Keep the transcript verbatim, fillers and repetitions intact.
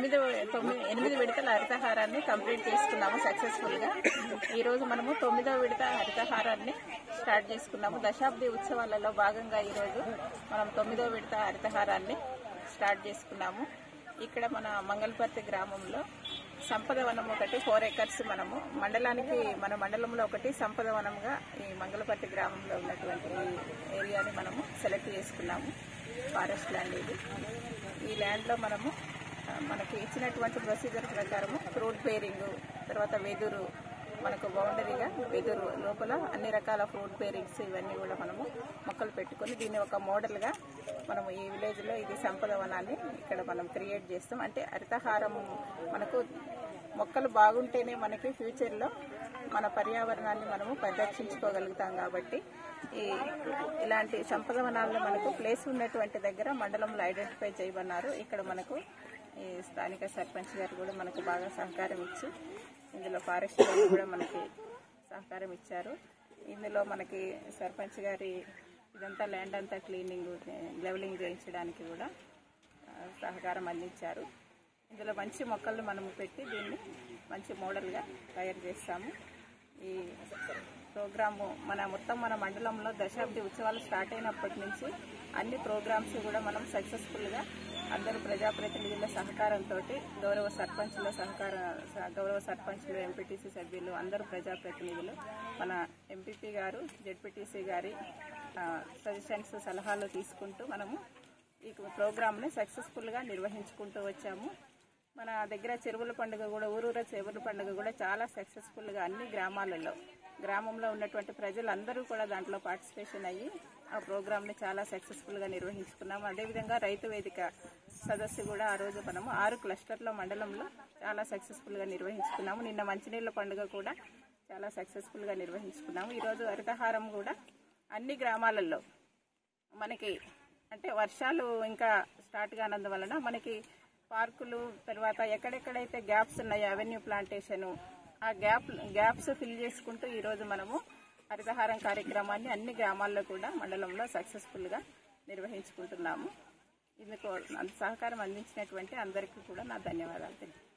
తొమ్మిది తొమ్మిది ఎనిమిది విడతల హరితహారాన్ని కంప్లీట్ చేసుకున్నాము సక్సెస్ఫుల్ గా. ఈ రోజు మనము తొమ్మిదవ విడత హరితహారాన్ని స్టార్ట్ చేసుకున్నాము. దశాబ్ది ఉత్సవాలలో భాగంగా ఈ రోజు మనం తొమ్మిదవ విడత హరితహారాన్ని స్టార్ట్ చేసుకున్నాము. ఇక్కడ మన మంగళపర్తి గ్రామంలో సంపద వనం ఒకటి ఫోర్ ఎకర్స్ మనము మండలానికి మన మండలంలో ఒకటి సంపద వనంగా ఈ మంగళపర్తి గ్రామంలో ఉన్నటువంటి ఏరియాని మనము సెలెక్ట్ చేసుకున్నాము. ఫారెస్ట్ ల్యాండ్ ఇది. ఈ ల్యాండ్లో మనము మనకి ఇచ్చినటువంటి ప్రొసీజర్ ప్రకారము ఫ్రూట్ బేరింగ్, తర్వాత వెదురు, మనకు బౌండరీగా వెదురు లోపల అన్ని రకాల ఫ్రూట్ బేరింగ్స్ ఇవన్నీ కూడా మనము మొక్కలు పెట్టుకుని దీన్ని ఒక మోడల్గా మనము ఈ విలేజ్లో ఇది సంపద వనాన్ని ఇక్కడ మనం క్రియేట్ చేస్తాం. అంటే హరితహారం మనకు మొక్కలు బాగుంటేనే మనకి ఫ్యూచర్లో మన పర్యావరణాన్ని మనము పరిరక్షించుకోగలుగుతాం. కాబట్టి ఈ ఇలాంటి సంపద వనాలను మనకు ప్లేస్ ఉన్నటువంటి దగ్గర మండలంలో ఐడెంటిఫై చేయమన్నారు. ఇక్కడ మనకు ఈ స్థానిక సర్పంచ్ గారు కూడా మనకు బాగా సహకారం ఇచ్చి ఇందులో ఫారెస్ట్ వాళ్ళు కూడా మనకి సహకారం ఇచ్చారు. ఇందులో మనకి సర్పంచ్ గారి ఇదంతా ల్యాండ్ అంతా క్లీనింగ్, లెవెలింగ్ చేయించడానికి కూడా సహకారం అందించారు. ఇందులో మంచి మొక్కలను మనము పెట్టి దీన్ని మంచి మోడల్గా తయారు చేస్తాము. ఈ ప్రోగ్రాము మన మొత్తం మన మండలంలో దశాబ్ది ఉత్సవాలు స్టార్ట్ అయినప్పటి నుంచి అన్ని ప్రోగ్రామ్స్ కూడా మనం సక్సెస్ఫుల్గా అందరు ప్రజాప్రతినిధుల సహకారంతో, గౌరవ సర్పంచుల సహకార గౌరవ సర్పంచులు, ఎంపీటీసీ సభ్యులు, అందరూ ప్రజాప్రతినిధులు, మన ఎంపీపీ గారు, జెడ్పీటీసీ గారి సజెషన్స్, సలహాలు తీసుకుంటూ మనము ఈ ప్రోగ్రామ్ని సక్సెస్ఫుల్గా నిర్వహించుకుంటూ వచ్చాము. మన దగ్గర చెరువుల పండుగ కూడా, ఊరూర చెరువుల పండుగ కూడా చాలా సక్సెస్ఫుల్గా అన్ని గ్రామాలలో గ్రామంలో ఉన్నటువంటి ప్రజలందరూ కూడా దాంట్లో పార్టిసిపేషన్ అయ్యి ఆ ప్రోగ్రామ్ని చాలా సక్సెస్ఫుల్గా నిర్వహించుకున్నాము. అదేవిధంగా రైతు వేదిక సదస్సు కూడా ఆ రోజు మనము ఆరు క్లస్టర్ల మండలంలో చాలా సక్సెస్ఫుల్గా నిర్వహించుకున్నాము. నిన్న మంచినీళ్ళ పండుగ కూడా చాలా సక్సెస్ఫుల్గా నిర్వహించుకున్నాము. ఈరోజు హరితహారం కూడా అన్ని గ్రామాలలో మనకి అంటే వర్షాలు ఇంకా స్టార్ట్ కానందువలన మనకి పార్కులు, తర్వాత ఎక్కడెక్కడైతే గ్యాప్స్ ఉన్నాయో అవెన్యూ ప్లాంటేషను, ఆ గ్యాప్ గ్యాప్స్ ఫిల్ చేసుకుంటూ ఈరోజు మనము హరితహారం కార్యక్రమాన్ని అన్ని గ్రామాల్లో కూడా మండలంలో సక్సెస్ఫుల్గా నిర్వహించుకుంటున్నాము. ఇందుకు సహకారం అందించినటువంటి అందరికీ కూడా నా ధన్యవాదాలు తెలియజేస్తున్నాను.